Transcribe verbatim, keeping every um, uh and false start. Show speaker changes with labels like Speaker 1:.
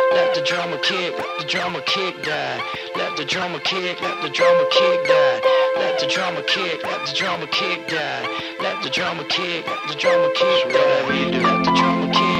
Speaker 1: Let the drummer kick, let the drummer kick die. Let the drummer kick, let the drummer kick die. Let the drummer kick, let the drummer kick die. Let the drummer kick, let the drummer kick die. Let the drummer kick.